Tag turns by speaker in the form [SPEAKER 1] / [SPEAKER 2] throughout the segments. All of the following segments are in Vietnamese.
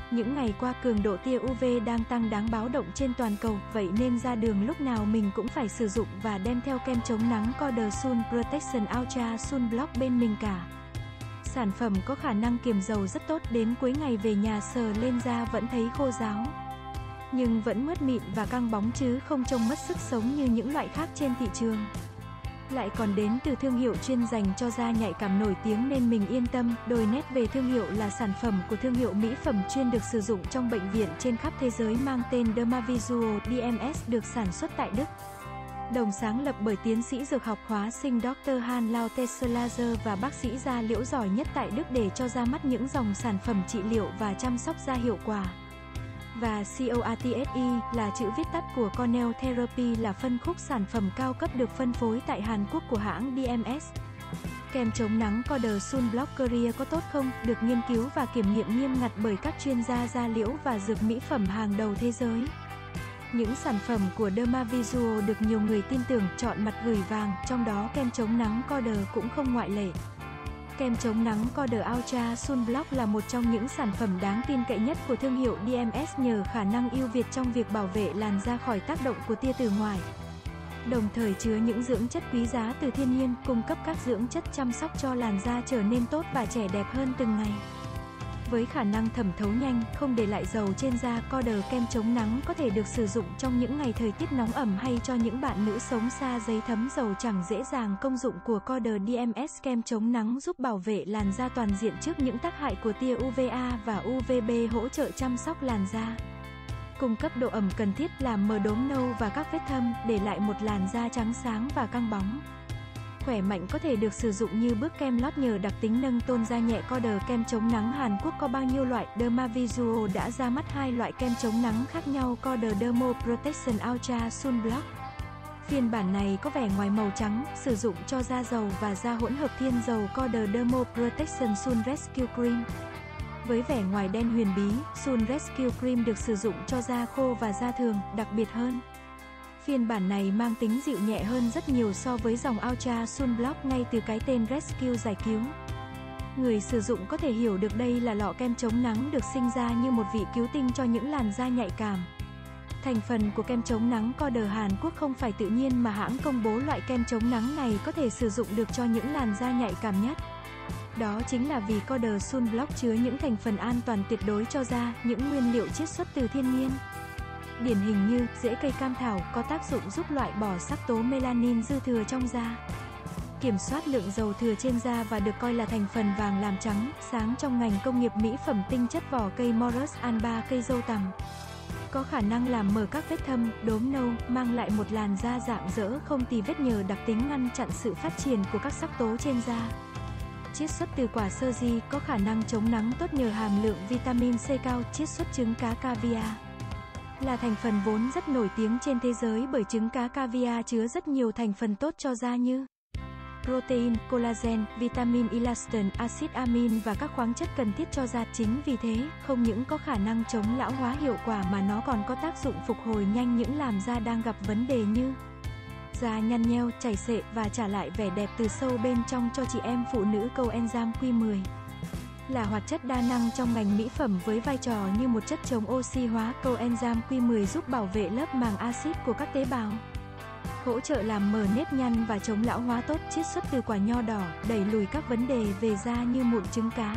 [SPEAKER 1] Những ngày qua cường độ tia UV đang tăng đáng báo động trên toàn cầu, vậy nên ra đường lúc nào mình cũng phải sử dụng và đem theo kem chống nắng Corder Sun Protection Ultra Sunblock bên mình cả. Sản phẩm có khả năng kiềm dầu rất tốt, đến cuối ngày về nhà sờ lên da vẫn thấy khô ráo. Nhưng vẫn mướt mịn và căng bóng chứ không trông mất sức sống như những loại khác trên thị trường. Lại còn đến từ thương hiệu chuyên dành cho da nhạy cảm nổi tiếng nên mình yên tâm. Đôi nét về thương hiệu là sản phẩm của thương hiệu mỹ phẩm chuyên được sử dụng trong bệnh viện trên khắp thế giới mang tên Dermavisual DMS, được sản xuất tại Đức. Đồng sáng lập bởi tiến sĩ dược học hóa sinh Dr. Hans Lauteslager và bác sĩ da liễu giỏi nhất tại Đức để cho ra mắt những dòng sản phẩm trị liệu và chăm sóc da hiệu quả. Và CORTSE là chữ viết tắt của Cornell Therapy, là phân khúc sản phẩm cao cấp được phân phối tại Hàn Quốc của hãng DMS. Kem chống nắng Corder Sunblock Korea có tốt không? Được nghiên cứu và kiểm nghiệm nghiêm ngặt bởi các chuyên gia da liễu và dược mỹ phẩm hàng đầu thế giới. Những sản phẩm của Dermavisual được nhiều người tin tưởng chọn mặt gửi vàng, trong đó kem chống nắng Corder cũng không ngoại lệ. Kem chống nắng Corder Ultra Sunblock là một trong những sản phẩm đáng tin cậy nhất của thương hiệu DMS nhờ khả năng ưu việt trong việc bảo vệ làn da khỏi tác động của tia từ ngoài. Đồng thời chứa những dưỡng chất quý giá từ thiên nhiên, cung cấp các dưỡng chất chăm sóc cho làn da trở nên tốt và trẻ đẹp hơn từng ngày. Với khả năng thẩm thấu nhanh, không để lại dầu trên da, Corder kem chống nắng có thể được sử dụng trong những ngày thời tiết nóng ẩm hay cho những bạn nữ sống xa giấy thấm dầu chẳng dễ dàng. Công dụng của Corder DMS kem chống nắng giúp bảo vệ làn da toàn diện trước những tác hại của tia UVA và UVB, hỗ trợ chăm sóc làn da. Cung cấp độ ẩm cần thiết, làm mờ đốm nâu và các vết thâm, để lại một làn da trắng sáng và căng bóng. Khỏe mạnh có thể được sử dụng như bước kem lót nhờ đặc tính nâng tôn da nhẹ. Corder kem chống nắng Hàn Quốc có bao nhiêu loại? Dermavisual đã ra mắt hai loại kem chống nắng khác nhau. Corder Dermo Protection Ultra Sunblock. Phiên bản này có vẻ ngoài màu trắng, sử dụng cho da dầu và da hỗn hợp thiên dầu. Corder Dermo Protection Sun Rescue Cream. Với vẻ ngoài đen huyền bí, Sun Rescue Cream được sử dụng cho da khô và da thường, đặc biệt hơn. Phiên bản này mang tính dịu nhẹ hơn rất nhiều so với dòng Ultra Sunblock ngay từ cái tên Rescue giải cứu. Người sử dụng có thể hiểu được đây là lọ kem chống nắng được sinh ra như một vị cứu tinh cho những làn da nhạy cảm. Thành phần của kem chống nắng Corder Hàn Quốc không phải tự nhiên mà hãng công bố loại kem chống nắng này có thể sử dụng được cho những làn da nhạy cảm nhất. Đó chính là vì Corder Sunblock chứa những thành phần an toàn tuyệt đối cho da, những nguyên liệu chiết xuất từ thiên nhiên. Điển hình như rễ cây cam thảo có tác dụng giúp loại bỏ sắc tố melanin dư thừa trong da, kiểm soát lượng dầu thừa trên da và được coi là thành phần vàng làm trắng, sáng trong ngành công nghiệp mỹ phẩm. Tinh chất vỏ cây Morus alba, cây dâu tằm, có khả năng làm mờ các vết thâm, đốm nâu, mang lại một làn da rạng rỡ không tì vết nhờ đặc tính ngăn chặn sự phát triển của các sắc tố trên da. Chiết xuất từ quả sơ ri, có khả năng chống nắng tốt nhờ hàm lượng vitamin C cao. Chiết xuất trứng cá caviar là thành phần vốn rất nổi tiếng trên thế giới bởi trứng cá caviar chứa rất nhiều thành phần tốt cho da như protein, collagen, vitamin elastin, axit amin và các khoáng chất cần thiết cho da. Chính vì thế, không những có khả năng chống lão hóa hiệu quả mà nó còn có tác dụng phục hồi nhanh những làn da đang gặp vấn đề như da nhăn nheo, chảy xệ và trả lại vẻ đẹp từ sâu bên trong cho chị em phụ nữ. Coenzyme Q10 là hoạt chất đa năng trong ngành mỹ phẩm với vai trò như một chất chống oxy hóa. Coenzyme Q10 giúp bảo vệ lớp màng axit của các tế bào, hỗ trợ làm mờ nếp nhăn và chống lão hóa tốt. Chiết xuất từ quả nho đỏ, đẩy lùi các vấn đề về da như mụn, trứng cá,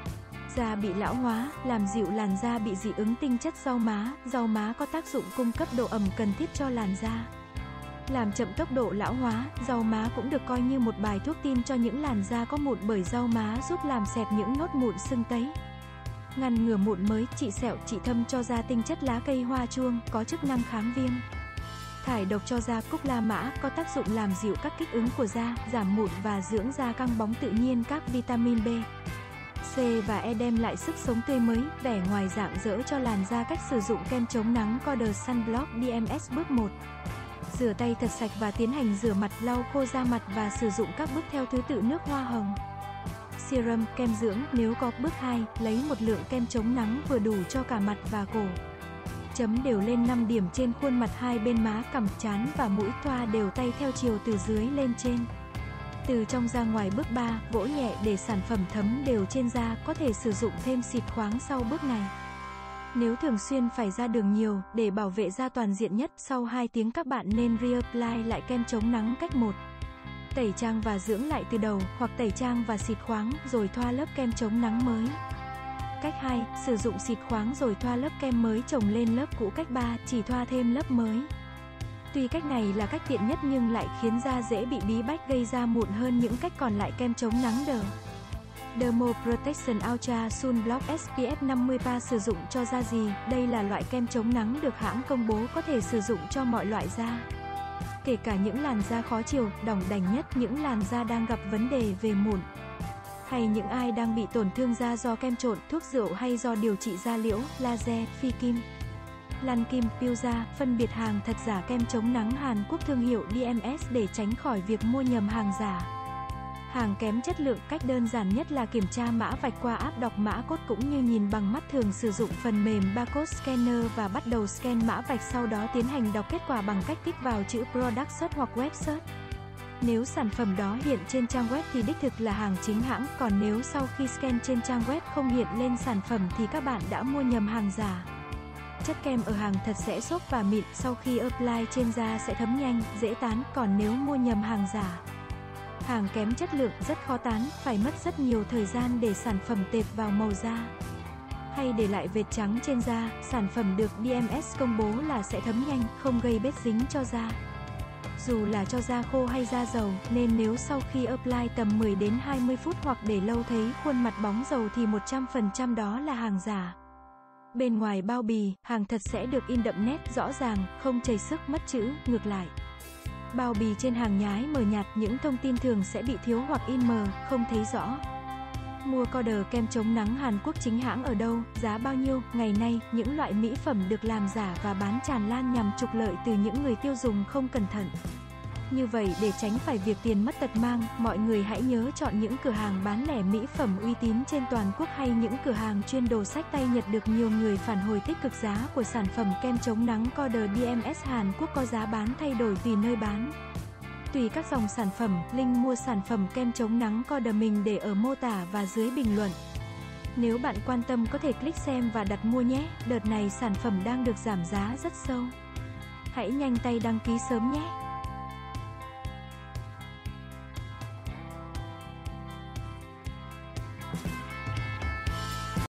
[SPEAKER 1] da bị lão hóa, làm dịu làn da bị dị ứng. Tinh chất rau má. Rau má có tác dụng cung cấp độ ẩm cần thiết cho làn da, làm chậm tốc độ lão hóa. Rau má cũng được coi như một bài thuốc tim cho những làn da có mụn bởi rau má giúp làm xẹp những nốt mụn sưng tấy, ngăn ngừa mụn mới, trị sẹo, trị thâm cho da. Tinh chất lá cây hoa chuông có chức năng kháng viêm, thải độc cho da. Cúc la mã có tác dụng làm dịu các kích ứng của da, giảm mụn và dưỡng da căng bóng tự nhiên. Các vitamin B, C và E đem lại sức sống tươi mới, vẻ ngoài rạng rỡ cho làn da. Cách sử dụng kem chống nắng Corder Sunblock DMS. Bước 1. Rửa tay thật sạch và tiến hành rửa mặt, lau khô da mặt và sử dụng các bước theo thứ tự: nước hoa hồng, serum, kem dưỡng nếu có. Bước 2. Lấy một lượng kem chống nắng vừa đủ cho cả mặt và cổ. Chấm đều lên 5 điểm trên khuôn mặt, hai bên má, cằm, trán và mũi. Thoa đều tay theo chiều từ dưới lên trên, từ trong ra ngoài. Bước 3. Vỗ nhẹ để sản phẩm thấm đều trên da, có thể sử dụng thêm xịt khoáng sau bước này. Nếu thường xuyên phải ra đường nhiều, để bảo vệ da toàn diện nhất, sau 2 tiếng các bạn nên reapply lại kem chống nắng. Cách 1. Tẩy trang và dưỡng lại từ đầu, hoặc tẩy trang và xịt khoáng, rồi thoa lớp kem chống nắng mới. Cách 2. Sử dụng xịt khoáng rồi thoa lớp kem mới chồng lên lớp cũ. Cách 3. Chỉ thoa thêm lớp mới. Tuy cách này là cách tiện nhất nhưng lại khiến da dễ bị bí bách, gây ra mụn hơn những cách còn lại. Kem chống nắng Dermo Protection Ultra Sunblock SPF 50 PA sử dụng cho da gì? Đây là loại kem chống nắng được hãng công bố có thể sử dụng cho mọi loại da. Kể cả những làn da khó chịu, đỏng đành nhất, những làn da đang gặp vấn đề về mụn, hay những ai đang bị tổn thương da do kem trộn, thuốc rượu hay do điều trị da liễu, laser, phi kim, lăn kim, peel da. Phân biệt hàng thật giả. Kem chống nắng Hàn Quốc thương hiệu DMS để tránh khỏi việc mua nhầm hàng giả, hàng kém chất lượng. Cách đơn giản nhất là kiểm tra mã vạch qua app đọc mã code cũng như nhìn bằng mắt thường. Sử dụng phần mềm barcode scanner và bắt đầu scan mã vạch, sau đó tiến hành đọc kết quả bằng cách kích vào chữ Product Search hoặc Web Search. Nếu sản phẩm đó hiện trên trang web thì đích thực là hàng chính hãng, còn nếu sau khi scan trên trang web không hiện lên sản phẩm thì các bạn đã mua nhầm hàng giả. Chất kem ở hàng thật sẽ xốp và mịn, sau khi apply trên da sẽ thấm nhanh, dễ tán, còn nếu mua nhầm hàng giả, hàng kém chất lượng, rất khó tán, phải mất rất nhiều thời gian để sản phẩm tệp vào màu da, hay để lại vệt trắng trên da. Sản phẩm được DMS công bố là sẽ thấm nhanh, không gây bết dính cho da, dù là cho da khô hay da dầu, nên nếu sau khi apply tầm 10 đến 20 phút hoặc để lâu thấy khuôn mặt bóng dầu thì 100% đó là hàng giả. Bên ngoài bao bì, hàng thật sẽ được in đậm nét, rõ ràng, không chảy xước, mất chữ. Ngược lại, bao bì trên hàng nhái mờ nhạt, những thông tin thường sẽ bị thiếu hoặc in mờ, không thấy rõ. Mua order kem chống nắng Hàn Quốc chính hãng ở đâu, giá bao nhiêu? Ngày nay, những loại mỹ phẩm được làm giả và bán tràn lan nhằm trục lợi từ những người tiêu dùng không cẩn thận. Như vậy, để tránh phải việc tiền mất tật mang, mọi người hãy nhớ chọn những cửa hàng bán lẻ mỹ phẩm uy tín trên toàn quốc hay những cửa hàng chuyên đồ xách tay. Nhận được nhiều người phản hồi tích cực. Giá của sản phẩm kem chống nắng Corder DMS Hàn Quốc có giá bán thay đổi tùy nơi bán, tùy các dòng sản phẩm. Link mua sản phẩm kem chống nắng Corder mình để ở mô tả và dưới bình luận. Nếu bạn quan tâm có thể click xem và đặt mua nhé. Đợt này sản phẩm đang được giảm giá rất sâu. Hãy nhanh tay đăng ký sớm nhé.